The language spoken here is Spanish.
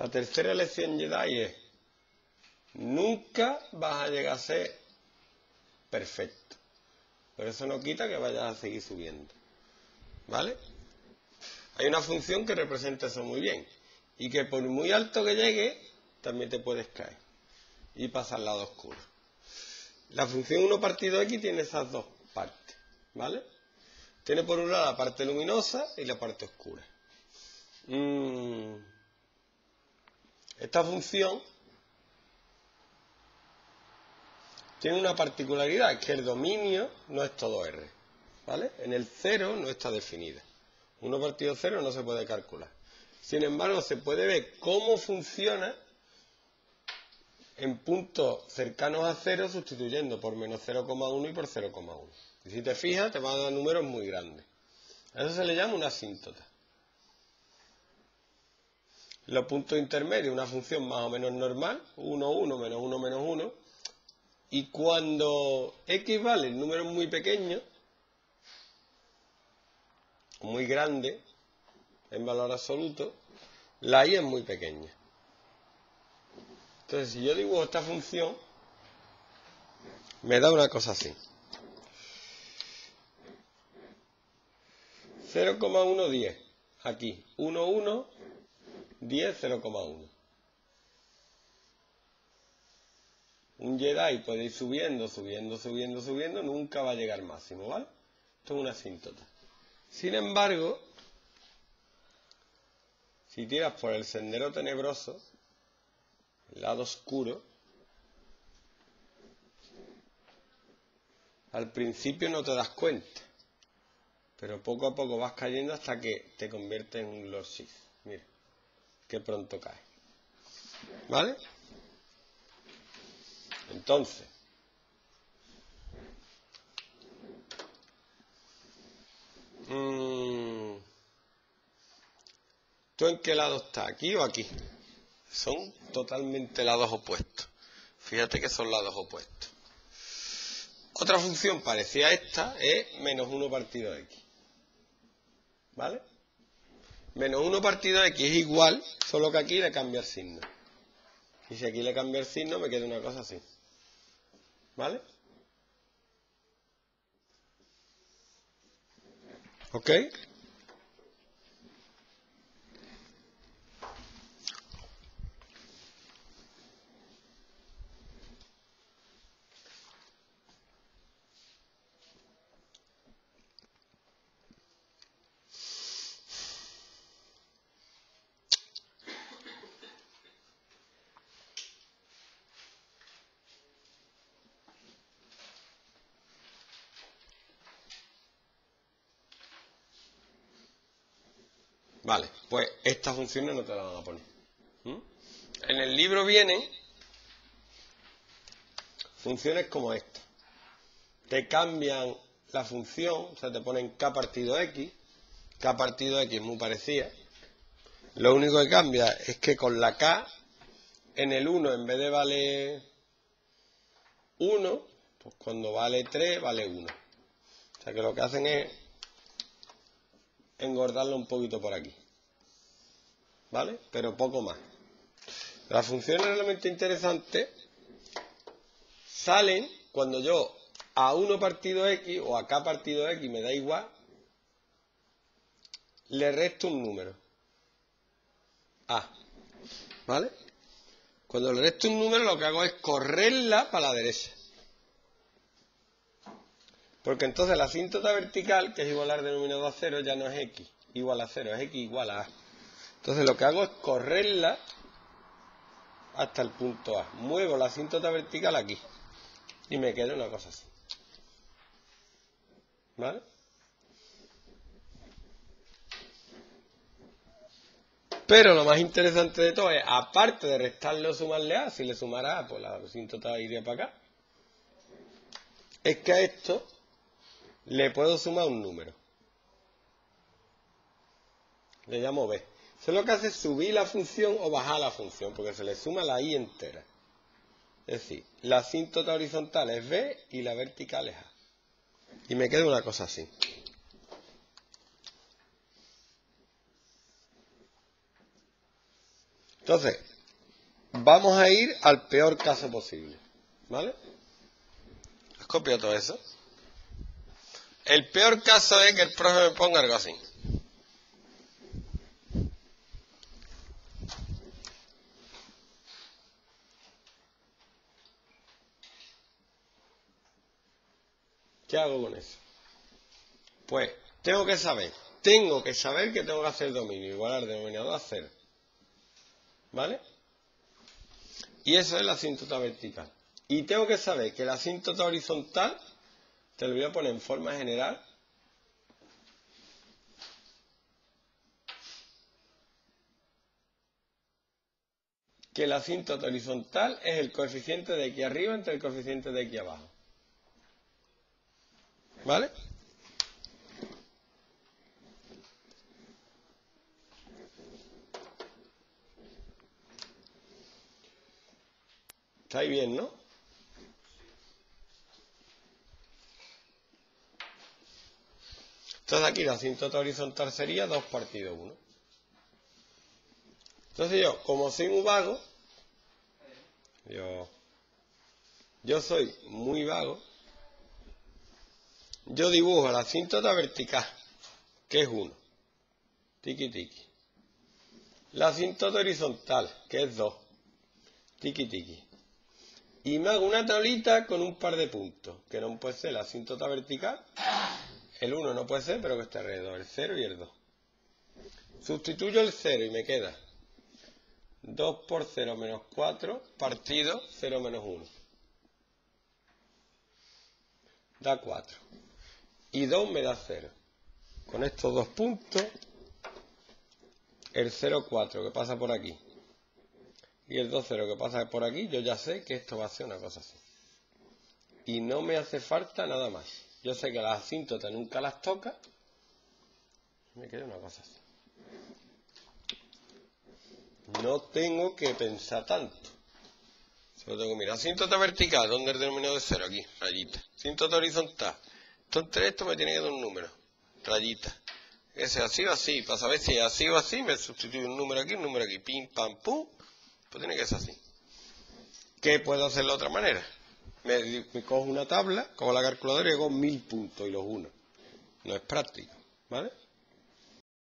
La tercera lección Jedi es: nunca vas a llegar a ser perfecto. Pero eso no quita que vayas a seguir subiendo. ¿Vale? Hay una función que representa eso muy bien. Y que por muy alto que llegue, también te puedes caer. Y pasar al lado oscuro. La función 1 partido x tiene esas dos partes. ¿Vale? Tiene por un lado la parte luminosa y la parte oscura. Esta función tiene una particularidad, que el dominio no es todo R. ¿Vale? En el 0 no está definida. 1 partido 0 no se puede calcular. Sin embargo, se puede ver cómo funciona en puntos cercanos a 0 sustituyendo por menos 0,1 y por 0,1. Y si te fijas, te van a dar números muy grandes. A eso se le llama una asíntota. Los puntos intermedios, una función más o menos normal, 1, 1, menos 1, menos 1. Y cuando x vale en números muy pequeños, muy grande en valor absoluto, la y es muy pequeña. Entonces, si yo dibujo esta función, me da una cosa así. 0,10. Aquí. 1, 1, 10, 0,1. Un Jedi puede ir subiendo, subiendo, subiendo, subiendo, nunca va a llegar al máximo, ¿vale? Esto es una asíntota. Sin embargo, si tiras por el sendero tenebroso, el lado oscuro, al principio no te das cuenta, pero poco a poco vas cayendo hasta que te conviertes en un Lord Sith. Mira, qué pronto cae. ¿Vale? Entonces, ¿tú en qué lado estás? ¿Aquí o aquí? Son totalmente lados opuestos. Fíjate que son lados opuestos. Otra función parecida a esta es menos 1 partido x. ¿Vale? Menos 1 partido x es igual, solo que aquí le cambia el signo. Y si aquí le cambia el signo, me queda una cosa así. ¿Vale? ¿Ok? Vale, pues estas funciones no te las van a poner. En el libro vienen funciones como esta. Te cambian la función, o sea, te ponen k partido x. K partido x es muy parecida. Lo único que cambia es que con la k, en el 1, en vez de vale 1, pues cuando vale 3, vale 1. O sea que lo que hacen es engordarlo un poquito por aquí. ¿Vale? Pero poco más. Las funciones realmente interesantes salen cuando yo a 1 partido x o a k partido x, me da igual, le resto un número. A. ¿Vale? Cuando le resto un número, lo que hago es correrla para la derecha. Porque entonces la asíntota vertical, que es igual al denominador a 0, ya no es x igual a 0, es x igual a a. Entonces lo que hago es correrla hasta el punto A. Muevo la asíntota vertical aquí. Y me queda una cosa así. ¿Vale? Pero lo más interesante de todo es, aparte de restarle o sumarle A, si le sumara A, pues la asíntota iría para acá, es que a esto le puedo sumar un número. Le llamo B. Eso lo que hace es subir la función o bajar la función, porque se le suma la I entera. Es decir, la asíntota horizontal es B y la vertical es A. Y me queda una cosa así. Entonces, vamos a ir al peor caso posible, ¿vale? ¿Has copiado todo eso? El peor caso es que el profe me ponga algo así. ¿Qué hago con eso? Pues tengo que saber que tengo que hacer dominio igual al denominador a 0. ¿Vale? Y eso es la asíntota vertical. Y tengo que saber que la asíntota horizontal, te lo voy a poner en forma general, que la asíntota horizontal es el coeficiente de aquí arriba entre el coeficiente de aquí abajo. ¿Vale? ¿Estáis bien, no? Entonces aquí la asíntota horizontal sería 2 partido 1. Entonces yo, como soy muy vago, yo soy muy vago, yo dibujo la asíntota vertical, que es 1. Tiki tiki. La asíntota horizontal, que es 2. Tiki tiki. Y me hago una tablita con un par de puntos, que no puede ser la asíntota vertical, el 1 no puede ser, pero que esté alrededor, el 0 y el 2. Sustituyo el 0 y me queda 2 por 0 menos 4 partido 0 menos 1. Da 4. Y 2 me da 0. Con estos dos puntos, el 0, 4 que pasa por aquí y el 2, 0 que pasa por aquí, yo ya sé que esto va a ser una cosa así. Y no me hace falta nada más. Yo sé que las asíntotas nunca las toca. Me queda una cosa así. No tengo que pensar tanto. Solo tengo que mirar. Asíntota vertical, ¿dónde es el denominador de 0? Aquí, rayita. Asíntota horizontal. Entonces esto me tiene que dar un número. Rayita. Ese así o así. Para saber si es así o así, me sustituyo un número aquí, un número aquí. Pim, pam, pum. Pues tiene que ser así. ¿Qué puedo hacer de otra manera? Me cojo una tabla, cojo la calculadora y hago 1000 puntos y los uno. No es práctico, ¿vale?